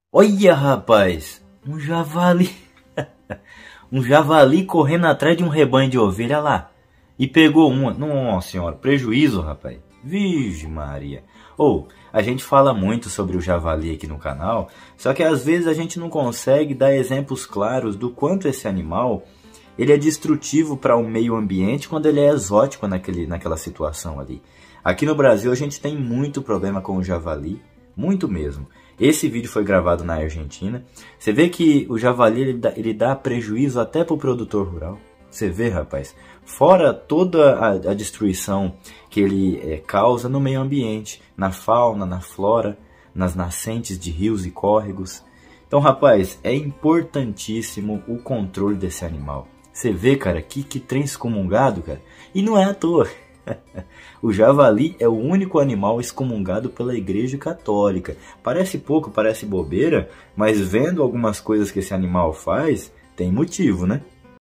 Olha, rapaz, um javali. Um javali correndo atrás de um rebanho de ovelha lá. E pegou uma. Nossa senhora, prejuízo, rapaz. Virgem Maria. Ou, a gente fala muito sobre o javali aqui no canal, só que às vezes a gente não consegue dar exemplos claros do quanto esse animal ele é destrutivo para o meio ambiente quando ele é exótico naquela situação ali. Aqui no Brasil a gente tem muito problema com o javali, muito mesmo. Esse vídeo foi gravado na Argentina. Você vê que o javali ele dá prejuízo até para o produtor rural. Você vê, rapaz. Fora toda a destruição que ele causa no meio ambiente, na fauna, na flora, nas nascentes de rios e córregos. Então, rapaz, é importantíssimo o controle desse animal. Você vê, cara, que trem excomungado, cara. E não é à toa. O javali é o único animal excomungado pela Igreja Católica. Parece pouco, parece bobeira, mas vendo algumas coisas que esse animal faz, tem motivo, né?